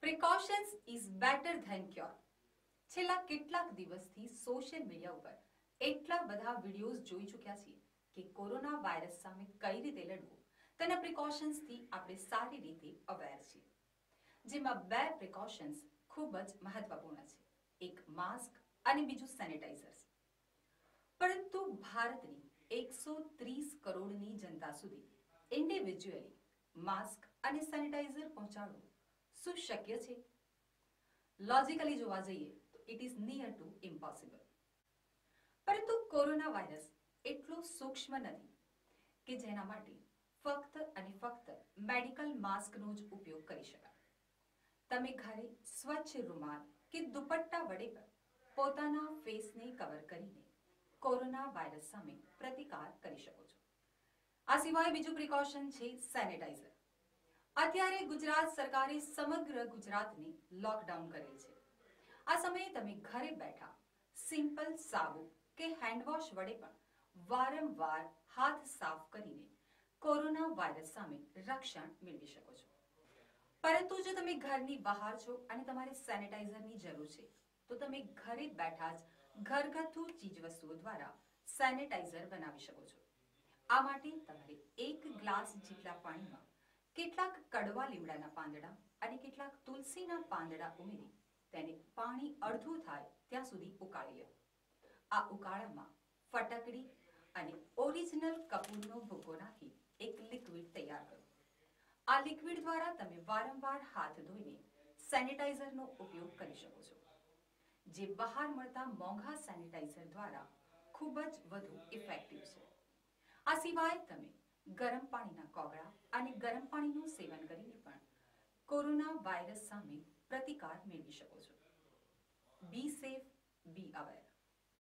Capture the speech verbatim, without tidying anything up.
Precautions is better than cure. છેલ્લા કેટલાક દિવસથી સોશિયલ મીડિયા ઉપર એટલા બધા વિડીયોઝ જોઈ ચૂક્યા છીએ કે કોરોના વાયરસ સામે કઈ રીતે લડવું તેના પ્રિકોશન્સથી આપણે સારી રીતે અવેર છીએ. જેમાં બે પ્રિકોશન્સ ખૂબ જ મહત્વપૂર્ણ છે, એક માસ્ક અને બીજું સેનિટાઇઝર્સ. પરંતુ ભારતની એકસો ત્રીસ કરોડની જનતા સુધી ઇન્ડિવિજ્યુઅલી માસ્ક અને સેનિટાઇઝર પહોંચાડવું શું શક્ય છે? લોજિકલી જોવા જઈએ તો it is near to impossible. પરંતુ કોરોના વાયરસ એટલો સૂક્ષ્મ નથી કે જેના માટે ફક્ત અને ફક્ત મેડિકલ માસ્કનો જ ઉપયોગ કરી શકાય. તમે ઘરે સ્વચ્છ રૂમાલ કે દુપટ્ટા વડે પણ પોતાના ફેસને કવર કરીને કોરોના વાયરસ સામે પ્રતિકાર કરી શકો છો. આ સિવાય બીજું પ્રિકોશન છે સેનિટાઇઝર. અત્યારે ગુજરાત સરકારે સમગ્ર ગુજરાતને લોકડાઉન કરેલ છે. આ સમયે તમે ઘરે બેઠા સિમ્પલ સાબુ કે હેન્ડવોશ વડે પણ વારંવાર હાથ સાફ કરીને કોરોના વાયરસ સામે રક્ષણ મેળવી શકો છો. પરંતુ જો તમે ઘરની બહાર છો અને તમારે સેનિટાઇઝરની જરૂર છે તો તમે ઘરે બેઠા જ ઘરગથ્થુ ચીજવસ્તુઓ દ્વારા સેનિટાઇઝર બનાવી શકો છો. આ માટે તમારે એક ગ્લાસ જેટલા પાણીમાં કેટલાક કડવા લીમડાના પાંદડા અને કેટલાક તુલસીના પાંદડા ઉમેરી તેને પાણી અડધું થાય ત્યાં સુધી ઉકાળી લો. આ ઉકાળામાં ફટકડી અને ઓરિજિનલ કપૂરનો ભૂકો નાખી એક લિક્વિડ તૈયાર કરો. આ લિક્વિડ દ્વારા તમે વારંવાર હાથ ધોઈને સેનિટાઇઝરનો ઉપયોગ કરી શકો છો, જે બહાર મળતા મોંઘા સેનિટાઇઝર દ્વારા ખૂબ જ વધુ ઇફેક્ટિવ છે. આ સિવાય તમે ગરમ પાણીના કોગળા અને ગરમ પાણીનું સેવન કરીને પણ કોરોના વાયરસ સામે પ્રતિકાર મેળવી શકો છો. Be safe, be aware.